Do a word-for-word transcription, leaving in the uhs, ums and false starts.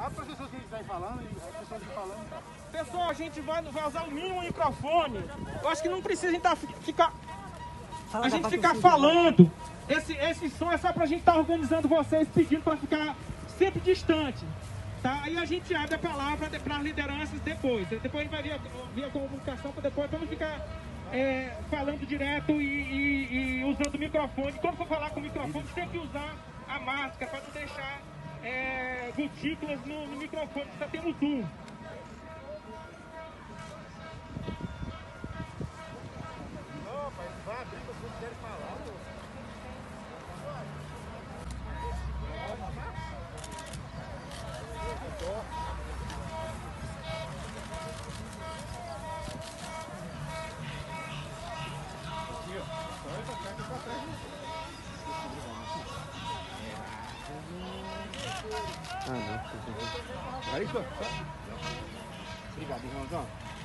Fala para as pessoas que estão falando e as pessoas que falando. Tá? Pessoal, a gente vai, vai usar o mínimo microfone. Eu acho que não precisa a gente, tá, ficar, Fala, a gente tá ficar possível, falando. Esse, esse som é só pra gente estar tá organizando vocês, pedindo para ficar sempre distante. Tá? Aí a gente abre a palavra para as lideranças depois. Depois a gente vai vir, vir a comunicação para depois, para não ficar é, falando direto e, e, e usando o microfone. Quando for falar com o microfone, tem que usar a máscara para não deixar é, gotículas no, no microfone, que está tendo zoom. Não, pai, vai abrir para vocês querem falar. Ah, não. Aí, só. Obrigado, irmãozão.